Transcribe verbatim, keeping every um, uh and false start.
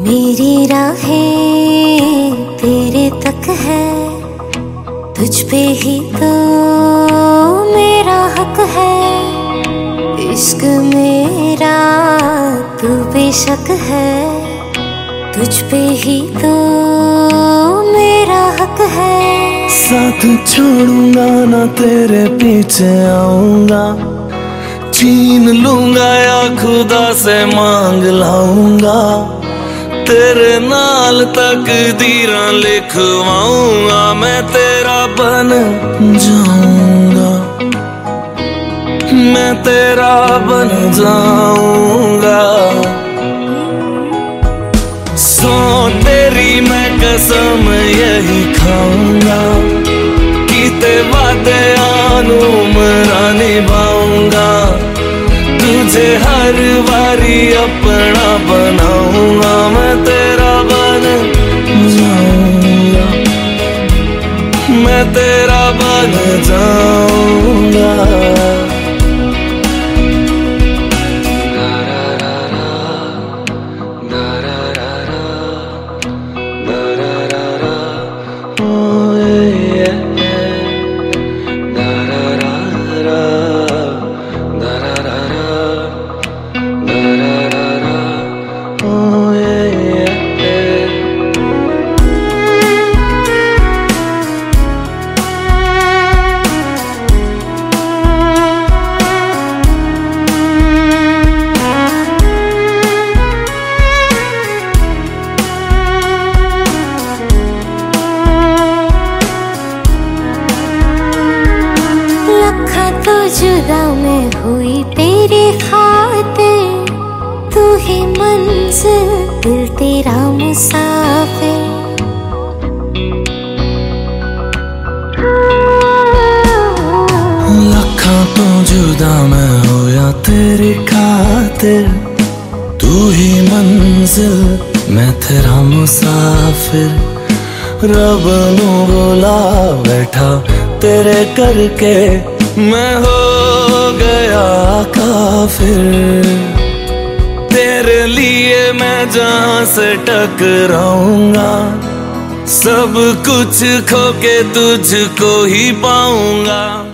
मेरी राहें तेरे तक है, तुझ पे ही तो मेरा हक है। इश्क मेरा तू बेशक है, तुझ पे ही तो मेरा हक है। साथ छोड़ूंगा ना तेरे पीछे आऊंगा, छीन लूंगा या खुदा से मांग लाऊंगा। तेरे नाल तकदीरां लिखवाऊंगा, मैं तेरा बन जाऊंगा, मैं तेरा बन जाऊंगा। सो तेरी मैं कसम यही खाऊंगा, कीते वादे आनू मरा निभाऊंगा। तुझे हर बारी अपना बनाऊंगा, मैं तेरा बन जाऊंगा, मैं तेरा बन जाऊंगा। जुदा मैं हुई तेरे खातिर, तू ही मंजिल दिल तेरा मुसाफिर। लखा तो जुदा मैं होया तेरी खातिर, तू ही मंजिल मैं तेरा मुसाफिर। रब नू बोला बैठा तेरे करके, मैं हो गया काफिर। तेरे लिए मैं जहां से टकराऊंगा, सब कुछ खो के तुझको ही पाऊंगा।